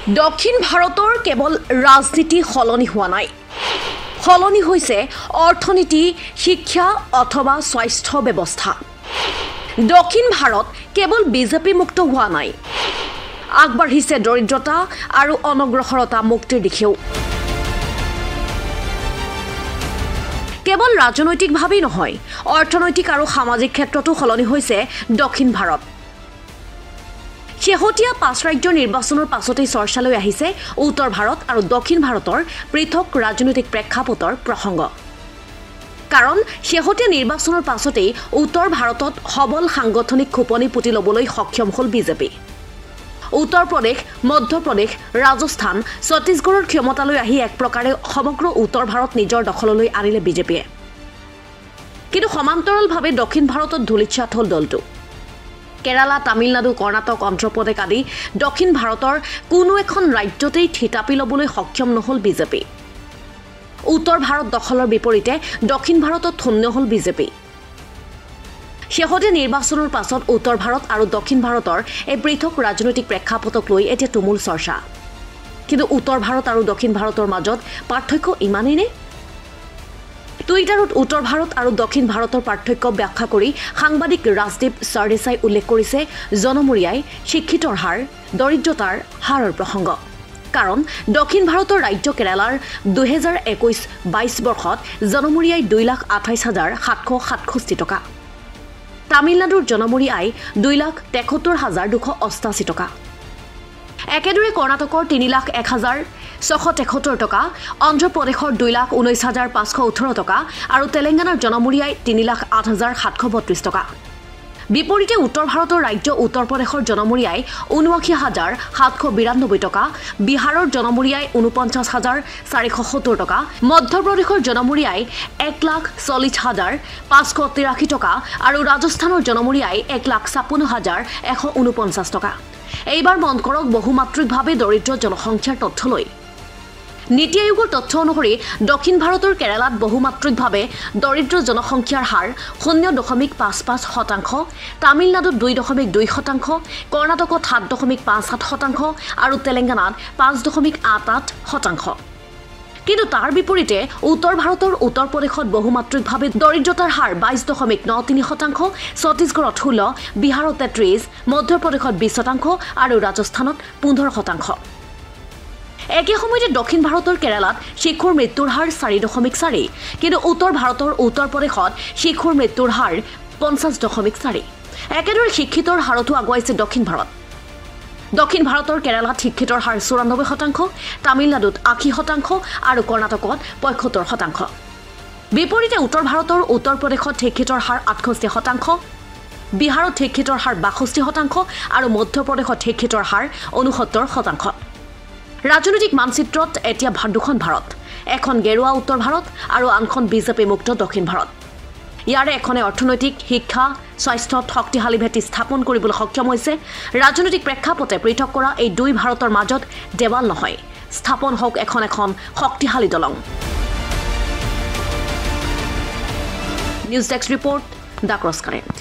দক্ষিণ ভাৰতৰ কেৱল ৰাজনীতি সলনি হোৱা নাই, সলনি হৈছে অৰ্থনীতি, শিক্ষা অথবা স্বাস্থ্য ব্যৱস্থা। দক্ষিণ ভাৰত কেৱল বিজেপি মুক্ত হোৱা নাই, আগবাঢ়িছে দৰিদ্ৰতা আৰু অনগ্ৰসৰতা মুক্তিৰ দিশেও। কেৱল ৰাজনৈতিকভাৱেই নহয়, অৰ্থনৈতিক আৰু সামাজিক ক্ষেত্ৰতো সলনি হৈছে দক্ষিণ ভাৰত। শেহতীয়া 5 ৰাজ্যৰ নিৰ্বাচনৰ পাছতেই চৰ্চালৈ আহিছে উত্তৰ ভাৰত আৰু দক্ষিণ ভাৰতৰ পৃথক ৰাজনৈতিক প্ৰেক্ষাপটৰ প্ৰসংগ। কাৰণ শেহতীয়া নিৰ্বাচনৰ পাছতেই উত্তৰ ভাৰতত সবল সাংগঠনিক খোপনি পুতি ল'বলৈ সক্ষম হ'ল বিজেপি। উত্তৰ প্ৰদেশ, মধ্যপ্ৰদেশ, ৰাজস্থান, ছত্তীশগড়ৰ ক্ষমতালৈ আহি এক প্ৰকাৰে সমগ্ৰ উত্তৰ ভাৰত নিজৰ দখললৈ আনিলে বিজেপিয়ে। কিন্তু সমান্তৰালভাৱে দক্ষিণ ভাৰতত ধূলিচ্ছাত হ'ল দলটো। কেৰালা, তামিলনাডু, কৰ্ণাটক, অন্ধ্ৰপ্ৰদেশ আদি দক্ষিণ ভাৰতৰ কোনো এখন ৰাজ্যতেই থিতাপি ল'বলৈ সক্ষম নহ'ল বিজেপি। উত্তৰ ভাৰত দখলৰ বিপৰীতে দক্ষিণ ভাৰতত শূন্য হ'ল বিজেপি। শেহতীয়া নিৰ্বাচনৰ পাছত উত্তৰ ভাৰত আৰু দক্ষিণ ভাৰতৰ এই পৃথক ৰাজনৈতিক প্ৰেক্ষাপটক লৈ এতিয়া তুমুল চৰ্চা। কিন্তু উত্তৰ ভাৰত আৰু দক্ষিণ ভাৰতৰ মাজত পাৰ্থক্য ইমানেই নে? টুইটাৰত উত্তৰ ভাৰত আৰু দক্ষিণ ভাৰতৰ পাৰ্থক্য ব্যাখ্যা কৰি সাংবাদিক ৰাজদীপ সৰদেশাই উল্লেখ কৰিছে জনমূৰিয়াই শিক্ষিতৰ হাৰ, দৰিদ্ৰতাৰ হাৰৰ প্ৰসংগ। কাৰণ দক্ষিণ ভাৰতৰ ৰাজ্য কেৰালাৰ 2021-22 বৰ্ষত জনমূৰি আয় 2,28,767 টকা, তামিলনাডুৰ জনমূৰি আয় 2,73,288 টকা, একেদৰে কৰ্ণাটকৰ 3,01,673 টকা, অন্ধ্ৰপ্ৰদেশৰ 2,19,518 টকা আৰু তেলেংগানাৰ জনমূৰি আয় 3,08,732 টকা। বিপৰীতে উত্তৰ ভাৰতৰ ৰাজ্য উত্তৰ প্ৰদেশৰ জনমূৰি আয় 79,792 টকা, বিহাৰৰ জনমূৰি আয় 49,470 টকা, মধ্যপ্ৰদেশৰ জনমূৰি আয় 1,40,583 টকা আৰু ৰাজস্থানৰ জনমূৰি আয় 1,56,149 টকা। এইবাৰ মন কৰক বহুমাত্ৰিকভাৱে দৰিদ্ৰ জনসংখ্যাৰ তথ্যলৈ। নীতি আয়োগৰ তথ্য অনুসৰি দক্ষিণ ভাৰতৰ কেৰালাত বহুমাত্ৰিকভাৱে দৰিদ্ৰ জনসংখ্যাৰ হাৰ 0.55%, তামিলনাডুত 2.2%, কৰ্ণাটকত 7.57% আৰু তেলেংগানাত 5.88%। কিন্তু তাৰ বিপৰীতে উত্তৰ ভাৰতৰ উত্তৰ প্ৰদেশত বহুমাত্ৰিকভাৱে দৰিদ্ৰতাৰ হাৰ 22.93%, ছত্তীশগড়ত 16%, বিহাৰত 33%, মধ্যপ্ৰদেশত 20% আৰু ৰাজস্থানত 15%। একে সময়তে দক্ষিণ ভাৰতৰ কেৰালাত শিশুৰ মৃত্যুৰ হাৰ 4.4, কিন্তু উত্তৰ ভাৰতৰ উত্তৰ প্ৰদেশত শিশুৰ মৃত্যুৰ হাৰ 50.4। একেদৰে শিক্ষিতৰ হাৰতো আগুৱাইছে দক্ষিণ ভাৰত। দক্ষিণ ভাৰতৰ কেৰালাত শিক্ষিতৰ হাৰ 94%, তামিলনাডুত 80% আৰু কৰ্ণাটকত 75%। বিপৰীতে উত্তৰ ভাৰতৰ উত্তৰ প্ৰদেশত শিক্ষিতৰ হাৰ 68%, বিহাৰত শিক্ষিতৰ হাৰ 62% আৰু মধ্যপ্ৰদেশত শিক্ষিতৰ হাৰ 69%। ৰাজনৈতিক মানচিত্ৰত এতিয়া দুখন ভাৰত, এখন গেৰুৱা উত্তৰ ভাৰত আৰু আনখন বিজেপি মুক্ত দক্ষিণ ভাৰত। ইয়াৰে এখনে অৰ্থনৈতিক, শিক্ষা, স্বাস্থ্যত শক্তিশালী ভেটি স্থাপন কৰিবলৈ সক্ষম হৈছে। ৰাজনৈতিক প্ৰেক্ষাপটে পৃথক কৰা এই দুই ভাৰতৰ মাজত দেৱাল নহয়, স্থাপন হওক এখন শক্তিশালী দলং। News desk report, the cross current.